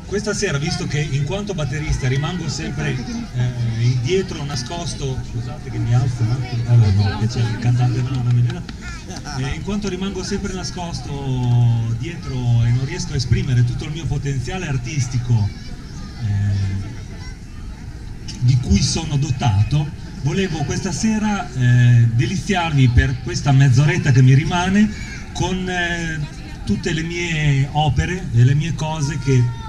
questa sera, visto che in quanto batterista rimango sempre dietro nascosto, scusate che mi alzo un attimo, vabbè no, che c'è il cantante, no, non mi viene. In quanto rimango sempre nascosto dietro e non riesco a esprimere tutto il mio potenziale artistico di cui sono dotato, volevo questa sera deliziarvi per questa mezz'oretta che mi rimane con tutte le mie opere e le mie cose che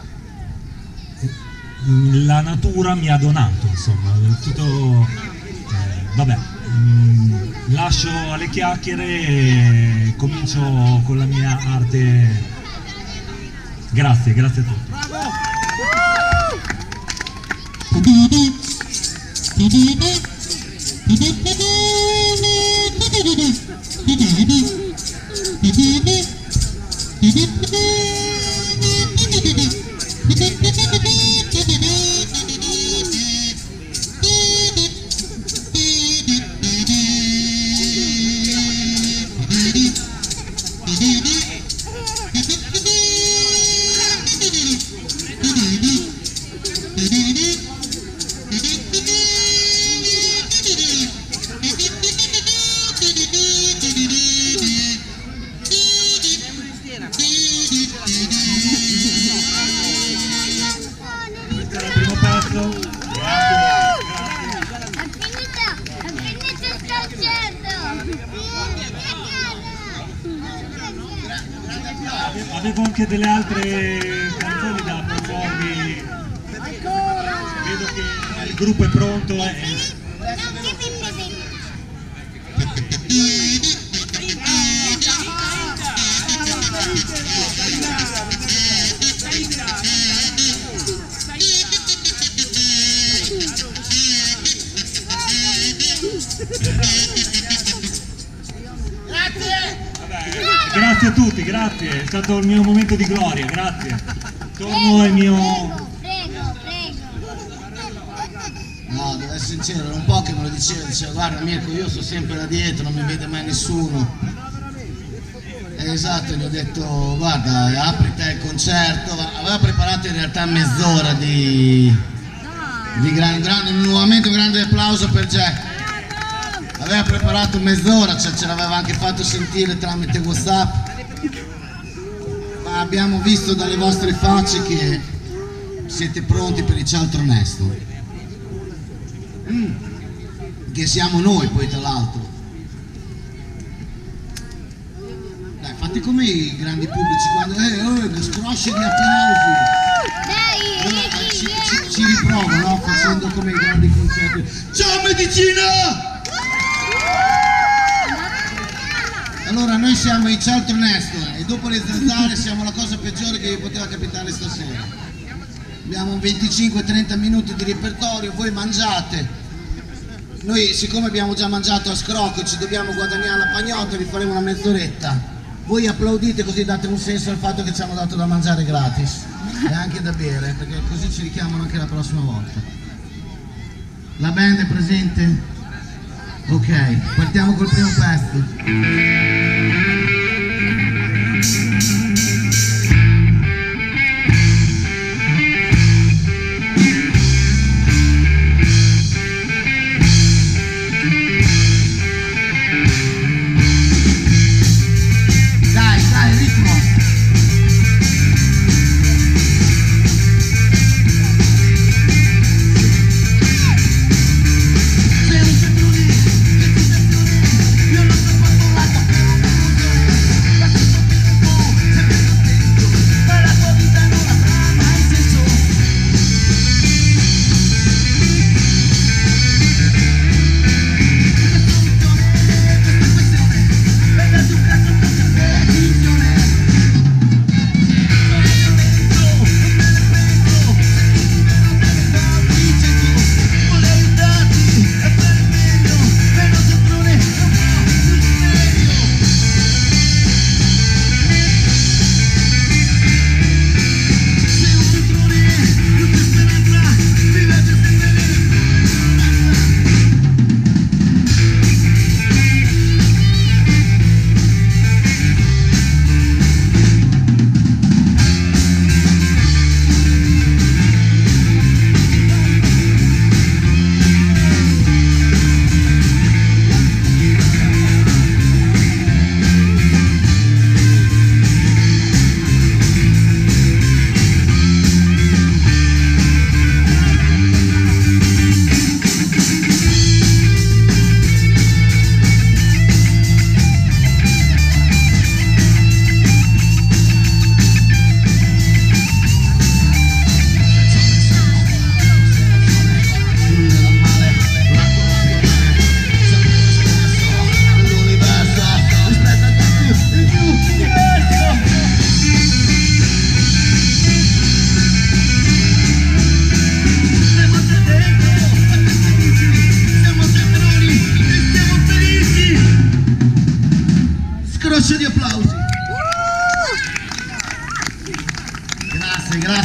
la natura mi ha donato, insomma, tutto, vabbè, lascio alle chiacchiere e comincio con la mia arte. Grazie, grazie a tutti. Avevo anche delle altre canzoni da proporvi. Vedo che il gruppo è pronto. Grazie a tutti, grazie, è stato il mio momento di gloria, grazie. Torno al mio... Prego. No, devo essere sincero, era un po' che me lo diceva, guarda Mirko, io sto sempre da dietro, non mi vede mai nessuno. Esatto, gli ho detto, guarda, apri te il concerto, aveva preparato in realtà mezz'ora di nuovamente un grande applauso per Jack. Aveva preparato mezz'ora, cioè ce l'aveva anche fatto sentire tramite WhatsApp, ma abbiamo visto dalle vostre facce che siete pronti per il cialtro onesto, che siamo noi poi tra l'altro. Dai, fate come i grandi pubblici quando scrosci di applausi. Allora, ci riprovo, no? Facendo come i grandi concerti. Ciao Medicina! Allora noi siamo il cialtro onesto e dopo le zanzare siamo la cosa peggiore che vi poteva capitare stasera. Abbiamo 25-30 minuti di repertorio, voi mangiate. Noi siccome abbiamo già mangiato a scrocco ci dobbiamo guadagnare la pagnotta, vi faremo una mezz'oretta. Voi applaudite così date un senso al fatto che ci hanno dato da mangiare gratis e anche da bere, perché così ci richiamano anche la prossima volta. La band è presente? Ok, partiamo col primo pezzo.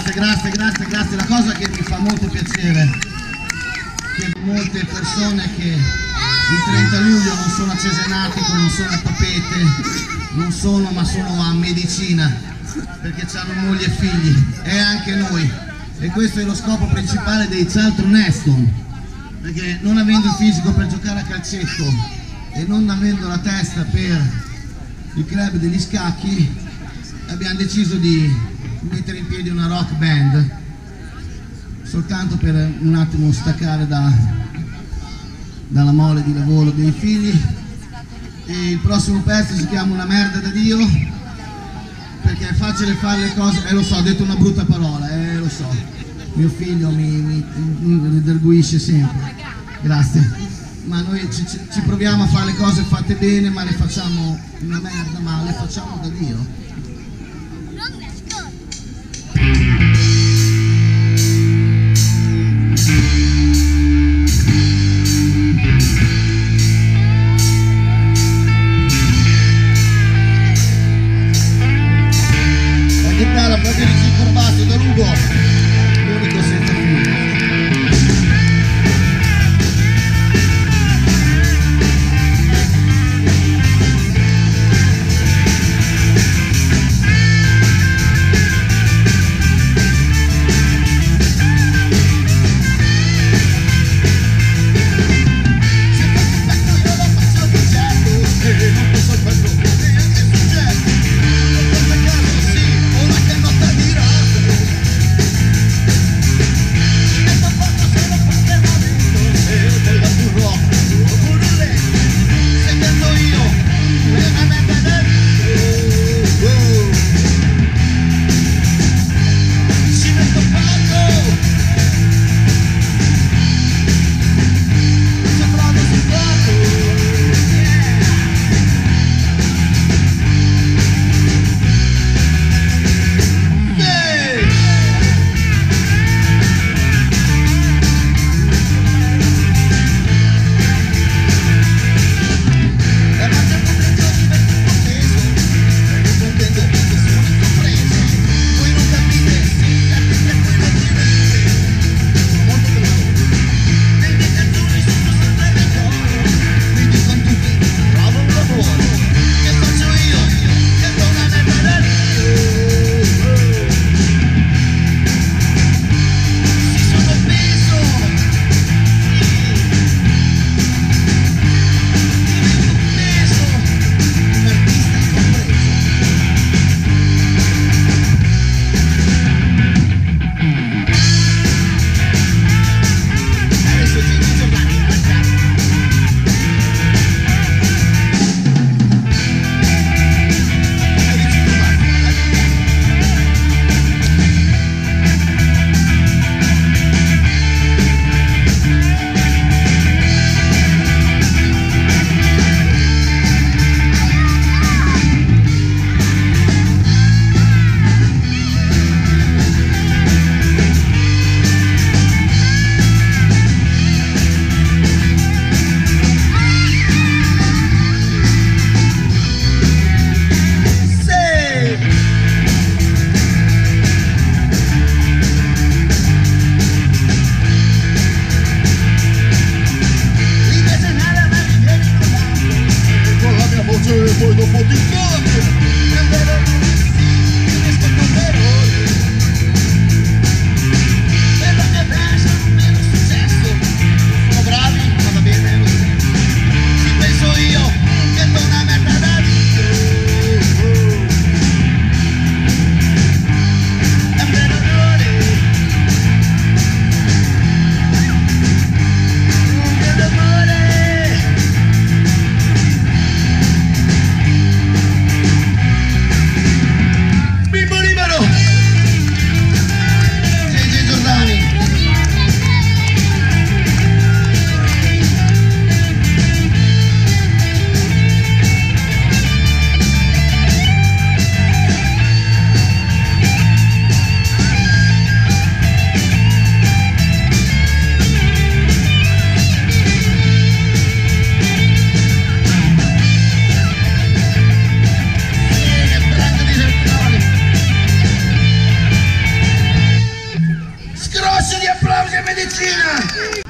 grazie. La cosa che mi fa molto piacere che molte persone che il 30 luglio non sono a Cesenatico, non sono a Tapete, ma sono a Medicina, perché hanno moglie e figli, e anche noi. E questo è lo scopo principale dei Charlton Heston, perché non avendo il fisico per giocare a calcetto e non avendo la testa per il club degli scacchi, abbiamo deciso di mettere in piedi una rock band, soltanto per un attimo staccare dalla mole di lavoro dei figli. E il prossimo pezzo si chiama Una merda da Dio, perché è facile fare le cose, lo so, ho detto una brutta parola, lo so, mio figlio mi redarguisce sempre, grazie, ma noi ci proviamo a fare le cose fatte bene, ma le facciamo una merda, ma le facciamo da Dio. La fratelli Corbato da Lugo, l'unico senza fine. scosso di applausi a Medicina!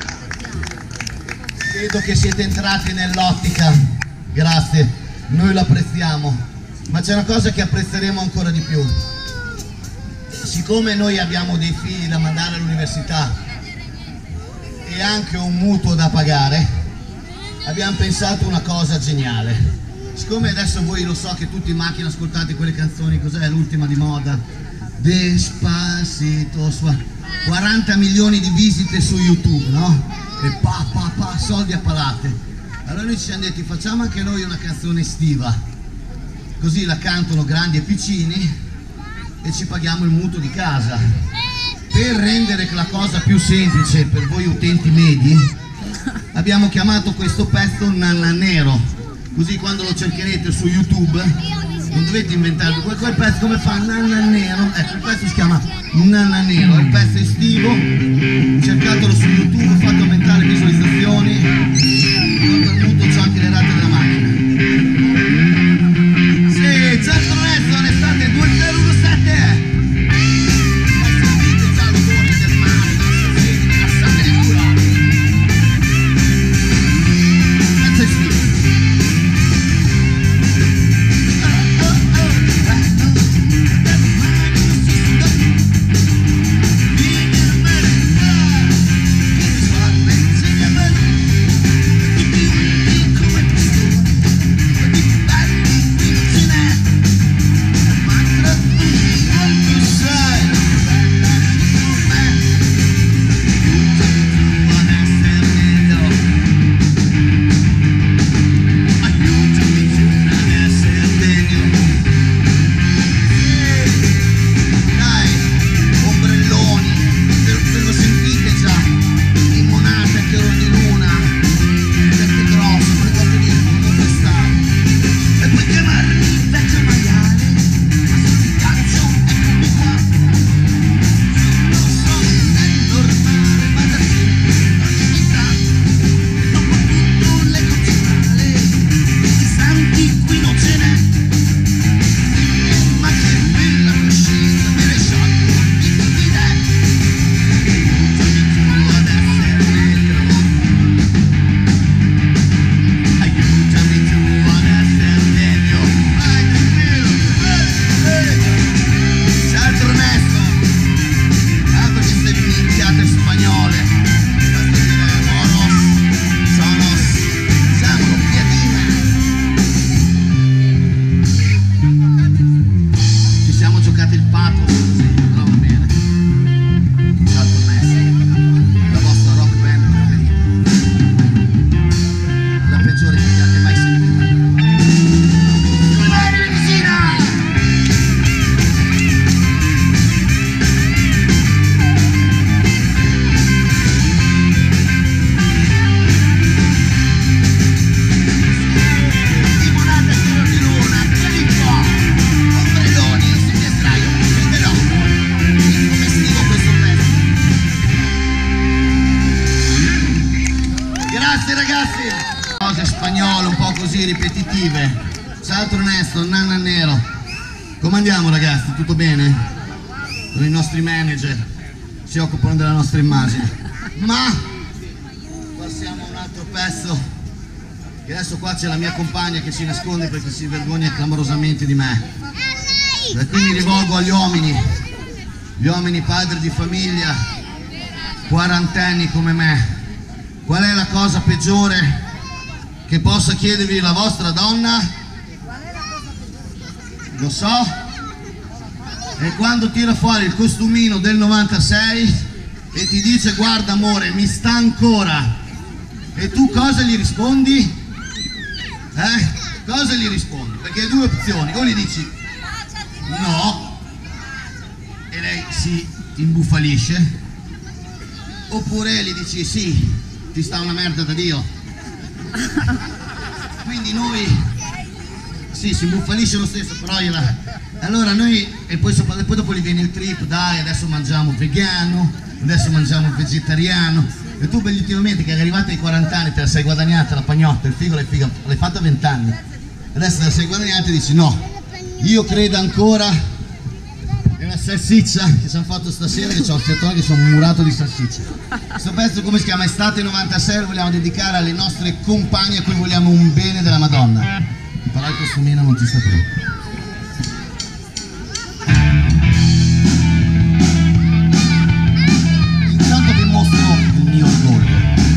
Vedo che siete entrati nell'ottica, grazie, noi lo apprezziamo, ma c'è una cosa che apprezzeremo ancora di più. Siccome noi abbiamo dei figli da mandare all'università e anche un mutuo da pagare, abbiamo pensato una cosa geniale. Siccome adesso voi lo so che tutti in macchina ascoltate quelle canzoni, cos'è l'ultima di moda? Despacito, 40 milioni di visite su YouTube, no? E soldi a palate. Allora noi ci siamo detti, facciamo anche noi una canzone estiva, così la cantano grandi e piccini e ci paghiamo il mutuo di casa. Per rendere la cosa più semplice per voi utenti medi, abbiamo chiamato questo pezzo Nanna Nero, così quando lo cercherete su YouTube non dovete inventare quel pezzo come fa Nanna Nero. Ecco, il pezzo si chiama Nanna Nero, è un pezzo estivo, cercatelo su YouTube, fate aumentare le visualizzazioni, poi per mutuo c'ho anche le rate della macchina. Sì, certo onesto, l'estate 2017! Cose spagnole un po' così ripetitive. Salto onesto, Nanna Nero. Come andiamo ragazzi? Tutto bene? Con i nostri manager si occupano della nostra immagine. Ma passiamo a un altro pezzo. Che adesso qua c'è la mia compagna che si nasconde perché si vergogna clamorosamente di me. Da qui mi rivolgo agli uomini, gli uomini padri di famiglia, quarantenni come me. Qual è la cosa peggiore che possa chiedervi la vostra donna? Lo so. E quando tira fuori il costumino del 96 e ti dice guarda amore mi sta ancora, e tu cosa gli rispondi? Cosa gli rispondi? Perché hai due opzioni, o gli dici no e lei si imbufalisce, oppure gli dici sì, ti sta una merda da Dio. Quindi noi sì, si imbufalisce lo stesso, però allora noi, e poi dopo gli viene il trip, dai adesso mangiamo vegano, adesso mangiamo vegetariano, e tu bell'ultimamente che è arrivata ai 40 anni te la sei guadagnata la pagnotta, il figo l'hai fatta a 20 anni, adesso te la sei guadagnata e dici no, io credo ancora nella una salsiccia che ci hanno fatto stasera, che c'ho il fiatone che sono murato di salsiccia. Questo pezzo, come si chiama? Estate 96, lo vogliamo dedicare alle nostre compagne a cui vogliamo un bene della Madonna. Però il costumino non ti sta più. Intanto vi mostro il mio orgoglio.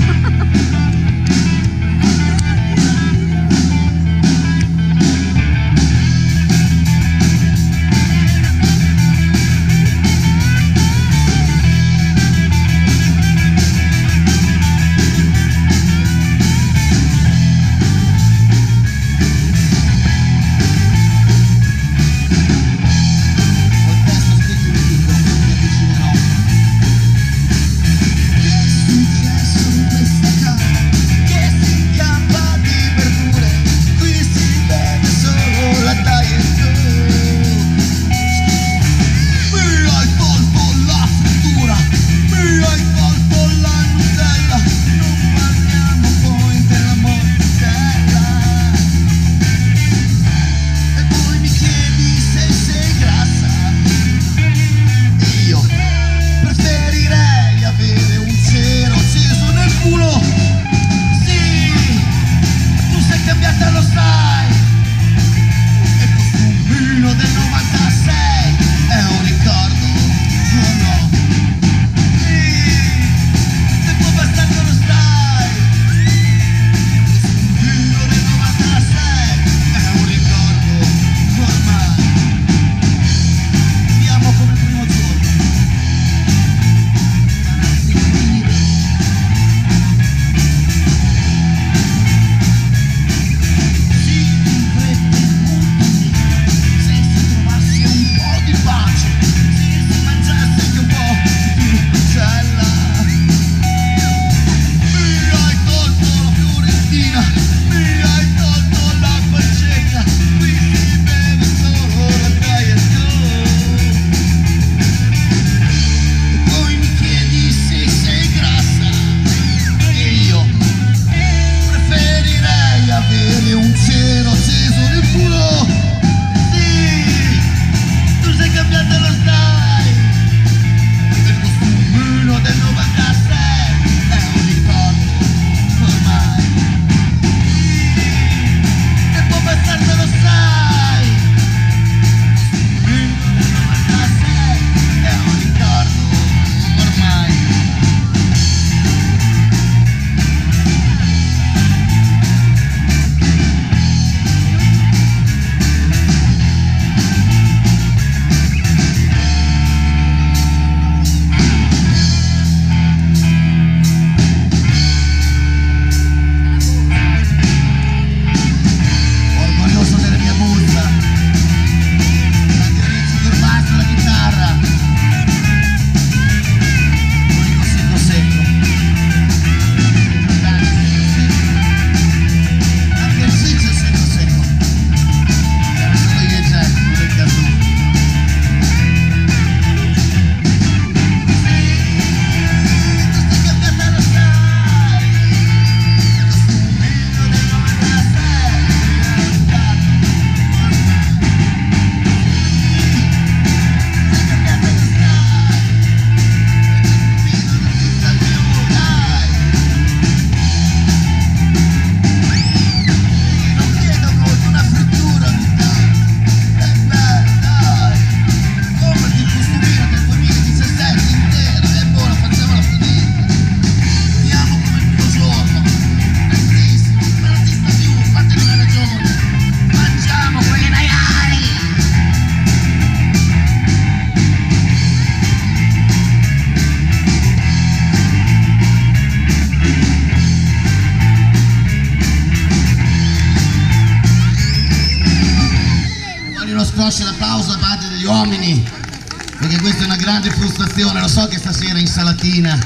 Squascia l'applauso da parte degli uomini, perché questa è una grande frustrazione. Lo so che stasera insalatina,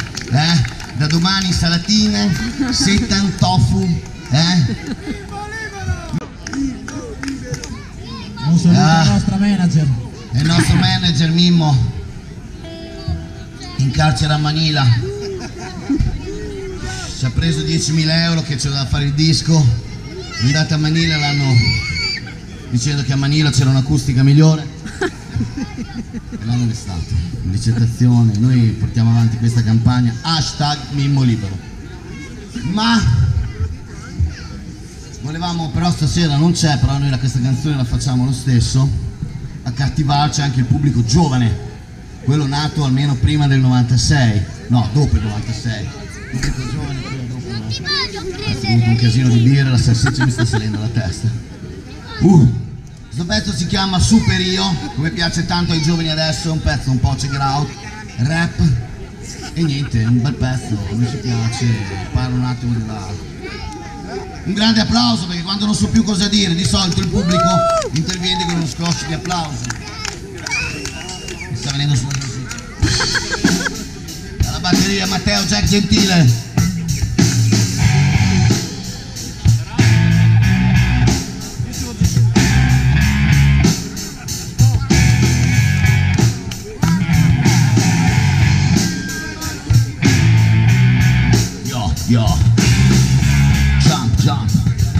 da domani insalatine, seitan tofu, Un saluto al nostro manager. È il nostro manager Mimmo, in carcere a Manila. Ci ha preso 10.000 euro che c'era da fare il disco. È andato a Manila, l'hanno dicendo che a Manila c'era un'acustica migliore. l'anno d'estate, ricettazione, noi portiamo avanti questa campagna #Mimmo Libero. Ma volevamo, però stasera non c'è, però noi questa canzone la facciamo lo stesso, accattivarci anche il pubblico giovane, quello nato almeno prima del 96, no, dopo il 96. Il pubblico giovane, quello dopo il 96. Ho avuto un casino di birra, la salsiccia mi sta salendo la testa. Questo pezzo si chiama Super Io, come piace tanto ai giovani adesso, è un pezzo un po' check out, rap, e niente, è un bel pezzo, mi ci piace, parlo un attimo della... Un grande applauso, perché quando non so più cosa dire, di solito il pubblico interviene con uno scroscio di applauso. Mi sta venendo sulla salsiccia. Alla batteria Matteo Jack Gentile. Yo, jump.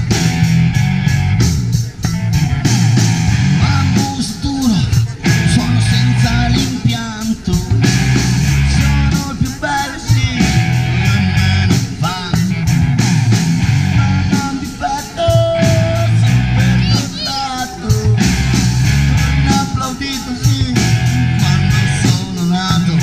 Bambus duro, sono senza l'impianto, sono il più bello, sì, meno fan. Non mi fatto super dotato, non applaudito, sì, quando sono nato.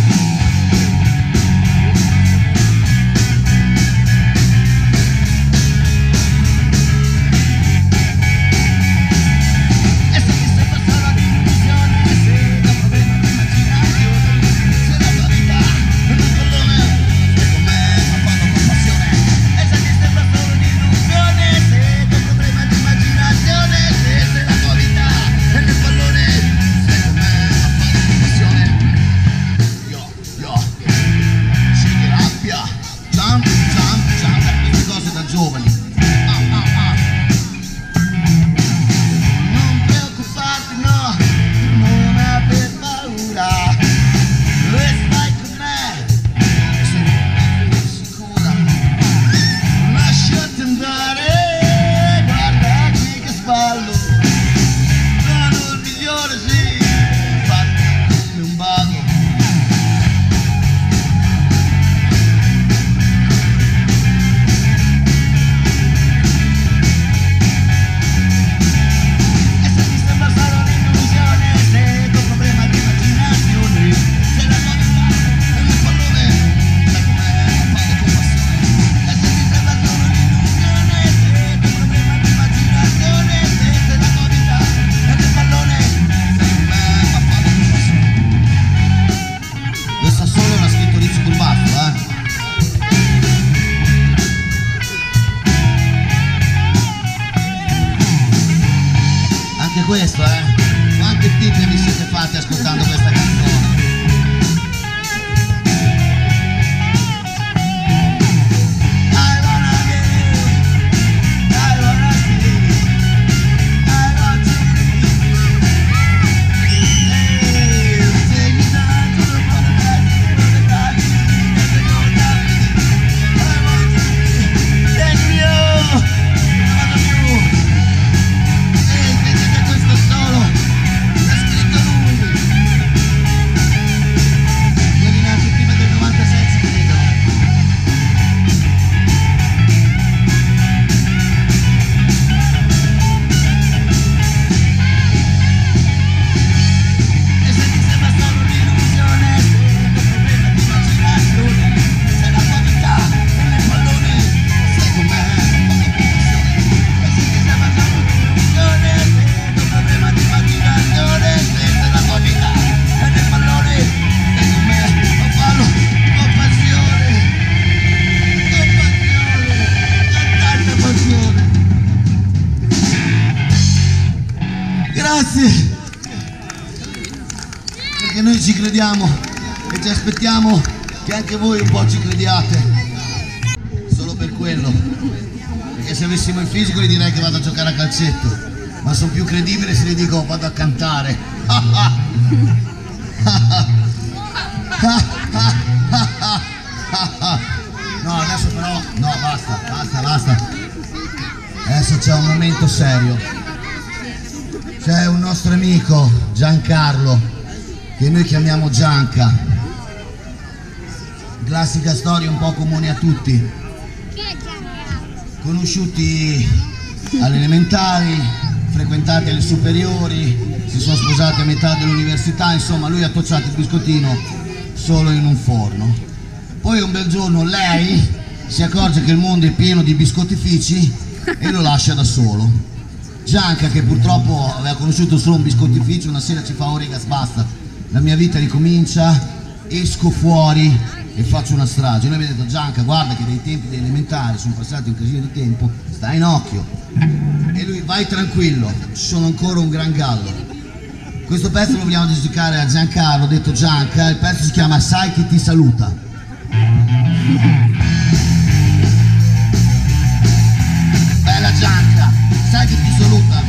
Questo, quante tippe vi siete fatti ascoltando questa canzone? Grazie, perché noi ci crediamo e ci aspettiamo che anche voi un po' ci crediate, solo per quello, perché se avessimo il fisico gli direi che vado a giocare a calcetto, ma sono più credibile se gli dico vado a cantare. No, adesso però, no, basta, adesso c'è un momento serio. C'è un nostro amico, Giancarlo, che noi chiamiamo Gianca. Classica storia un po' comune a tutti. Conosciuti alle elementari, frequentati alle superiori, si sono sposati a metà dell'università, insomma lui ha tocciato il biscottino solo in un forno. Poi un bel giorno lei si accorge che il mondo è pieno di biscottifici e lo lascia da solo. Gianca, che purtroppo aveva conosciuto solo un biscottificio, una sera ci fa: "Oh ragazzi, basta, la mia vita ricomincia, esco fuori e faccio una strage". Noi abbiamo detto: "Gianca, guarda che dai tempi degli elementari sono passati un casino di tempo, stai in occhio". E lui: "Vai tranquillo, ci sono ancora un gran gallo". Questo pezzo lo vogliamo dedicare a Giancarlo, detto Gianca. Il pezzo si chiama "Sai chi ti saluta". Bella Gianca, sai chi ti saluta.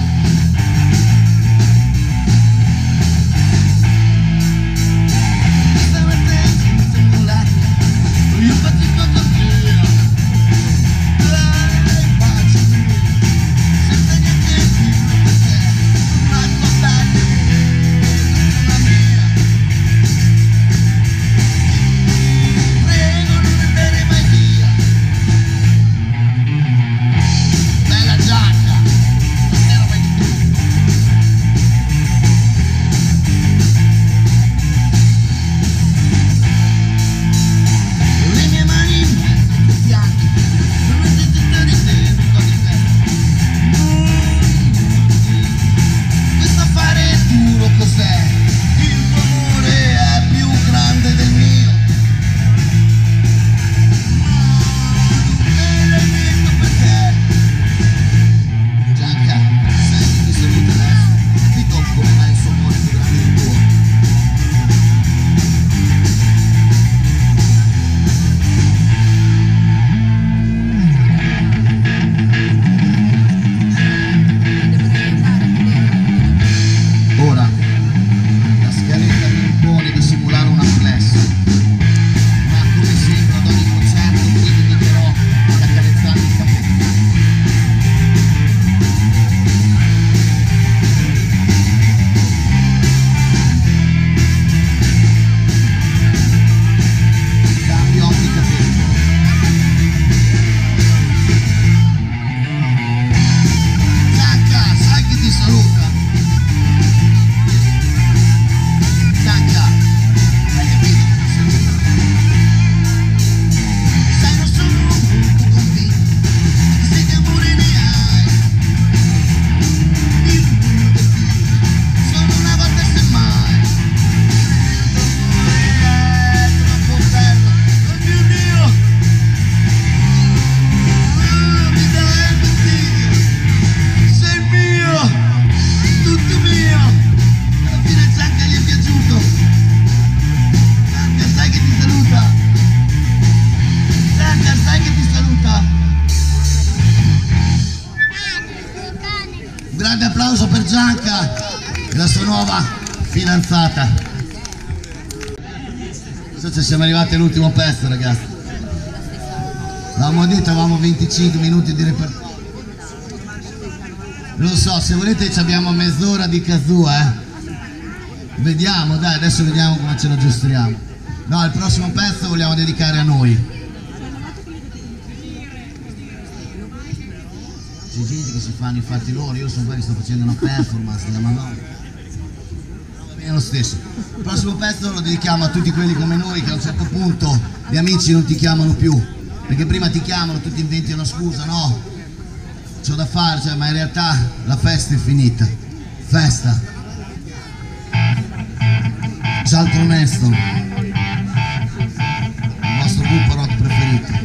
Grande applauso per Gianca e la sua nuova fidanzata. Siamo arrivati all'ultimo pezzo, ragazzi. L'avevamo detto, avevamo 25 minuti di repertorio. Lo so, se volete abbiamo mezz'ora di kazoo, Vediamo, dai, adesso vediamo come ce la giostriamo. No, il prossimo pezzo vogliamo dedicare a noi. C'è gente che si fanno i fatti loro, io sono qua che sto facendo una performance della Madonna. Va bene lo stesso. Il prossimo pezzo lo dedichiamo a tutti quelli come noi che a un certo punto gli amici non ti chiamano più, perché prima ti chiamano, tu ti inventi una scusa, no, c'ho da fare, cioè, ma in realtà la festa è finita. Festa. Charlton Heston, il vostro gruppo rock preferito.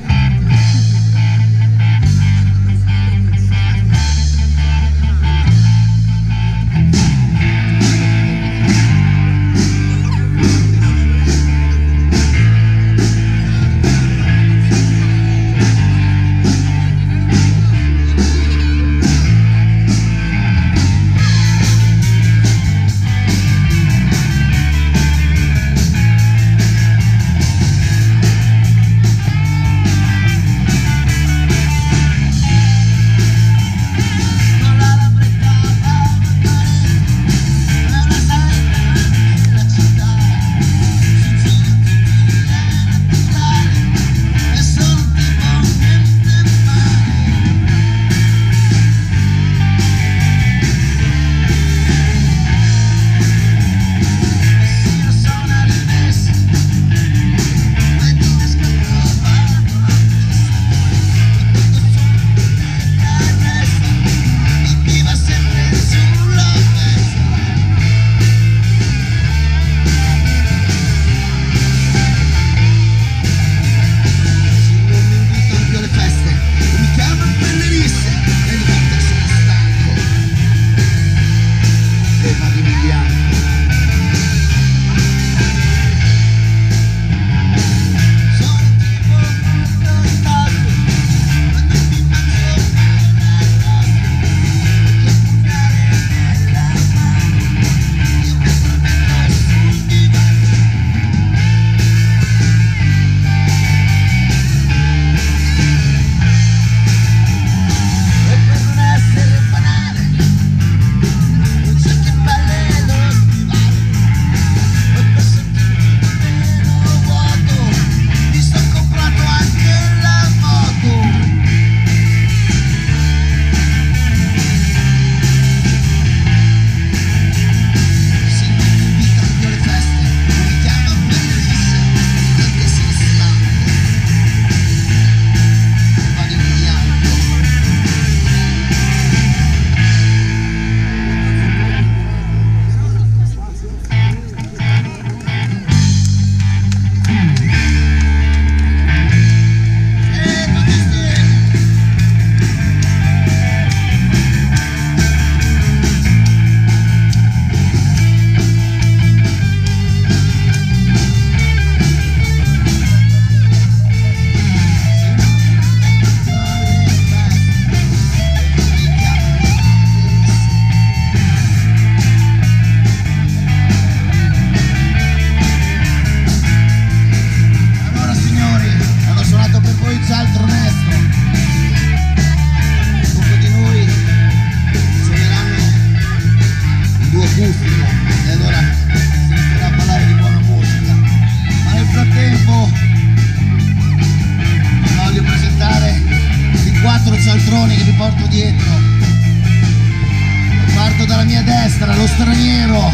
destra lo straniero,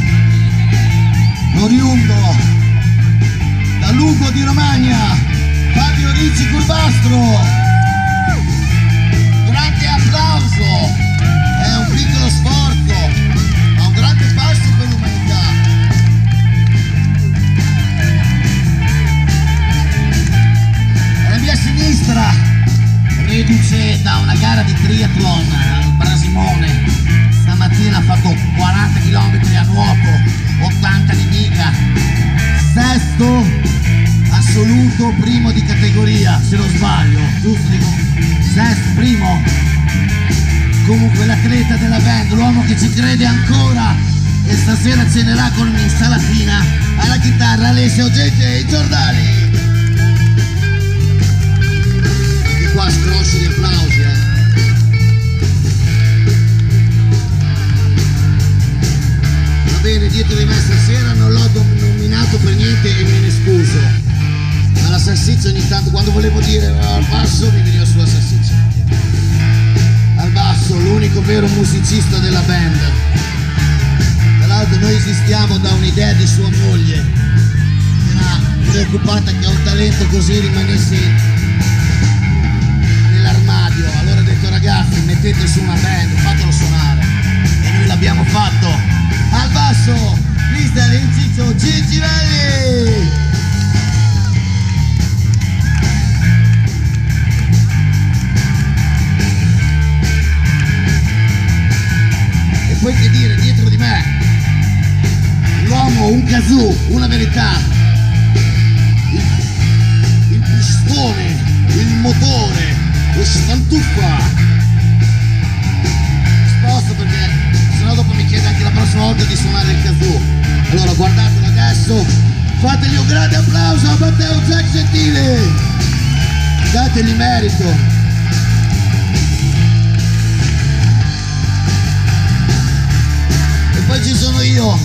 oriundo da Lugo di Romagna, Fabio Ricci Curbastro. Grande applauso, è un piccolo sforzo, ma un grande passo per l'umanità. Alla mia sinistra, reduce da una gara di triathlon al Brasimone, stamattina ha fatto 40 km a nuoto, 80 di mica, sesto assoluto, primo di categoria, se non sbaglio, giusto? Dico sesto, primo. Comunque l'atleta della band, l'uomo che ci crede ancora e stasera cenerà con un'insalatina, alla chitarra Alessio JJ Giordani. Anche qua scrosci di applausi, Va bene, dietro di me stasera non l'ho nominato per niente e me ne scuso. Alla salsiccia ogni tanto, quando volevo dire al basso, mi veniva sulla salsiccia. Al basso, l'unico vero musicista della band. Tra l'altro noi esistiamo da un'idea di sua moglie, che era preoccupata che un talento così rimanesse nell'armadio. Allora ha detto: ragazzi, mettete su una band, fatelo suonare. E noi l'abbiamo fatto. Al basso, Cristian Inciccio Ciccinelli. Poi che dire, dietro di me, l'uomo, un kazoo, una verità, il pistone, il motore, lo stantuffa. Sposto perché sennò dopo mi chiede anche la prossima volta di suonare il kazoo. Allora guardatelo adesso, fategli un grande applauso a Matteo Jack Gentile, dategli merito. Poi ci sono io,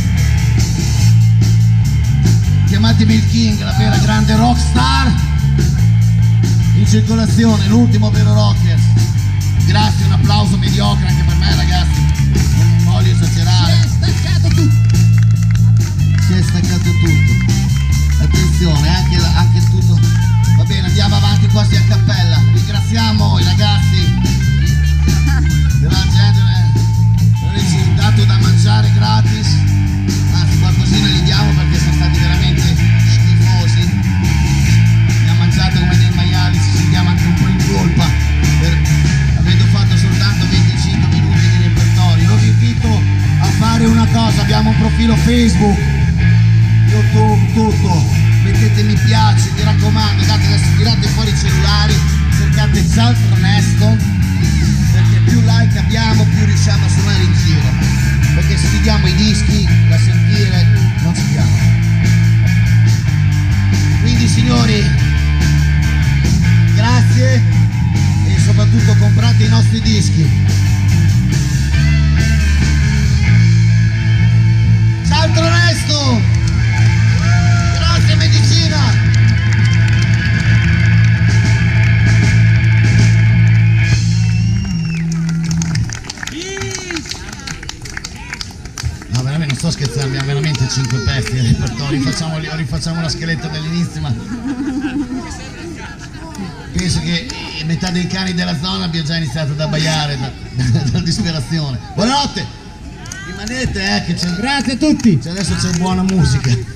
chiamatemi il King, la vera grande rockstar in circolazione, l'ultimo vero rocker. Grazie, un applauso mediocre anche per me, ragazzi, non voglio esagerare. Si è staccato tutto. Si è staccato tutto. Attenzione, anche tutto. Va bene, andiamo avanti quasi a cappella. Ringraziamo i ragazzi della Gentleman, dato da mangiare gratis, anzi qualcosina gli diamo perché sono stati veramente schifosi. Ne ha mangiato come dei maiali, ci sentiamo anche un po' in colpa per avendo fatto soltanto 25 minuti di repertorio. Io vi invito a fare una cosa, abbiamo un profilo Facebook, YouTube, tutto, mettete mi piace, mi raccomando, adesso tirate fuori i cellulari, cercate Charlton Heston, perché più like abbiamo più riusciamo a suonare in giro, perché se vi diamo i dischi da sentire non ci diamo. Quindi signori, grazie e soprattutto comprate i nostri dischi. Ciao Tronesto, grazie Medicina. Non sto scherzando, abbiamo veramente 5 pezzi di repertorio, rifacciamo la scaletta dall'inizio, ma penso che metà dei cani della zona abbia già iniziato ad abbaiare da disperazione. Buonanotte, rimanete che c'è. Grazie a tutti. Adesso c'è buona musica.